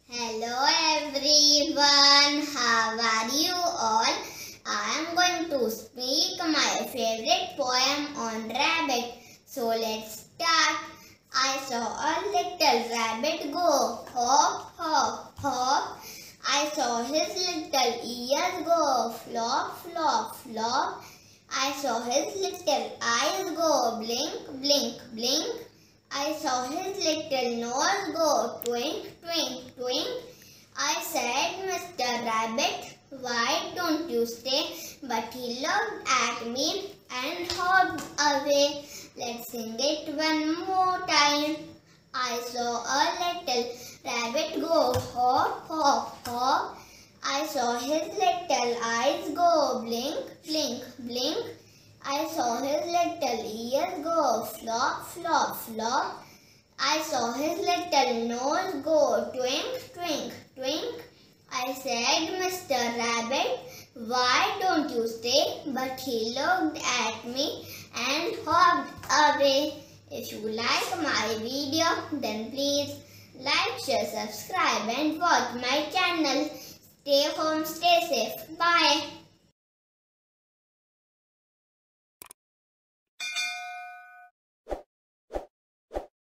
Hello everyone, how are you all? I am going to speak my favorite poem on rabbit. So let's start. I saw a little rabbit go hop, hop, hop. I saw his little ears go flop, flop, flop. I saw his little eyes go blink, blink, blink. I saw his little nose go twink, twink, twink. I said, Mr. Rabbit, why don't you stay? But he looked at me and hopped away. Let's sing it one more time. I saw a little rabbit go hop, hop, hop. I saw his little eyes go blink, blink, blink. I saw his little ears go flop, flop, flop. I saw his little nose go twink, twink, twink. I said, Mr. Rabbit, why don't you stay? But he looked at me and hopped away. If you like my video, then please like, share, subscribe and watch my channel. Stay home, stay safe. Bye.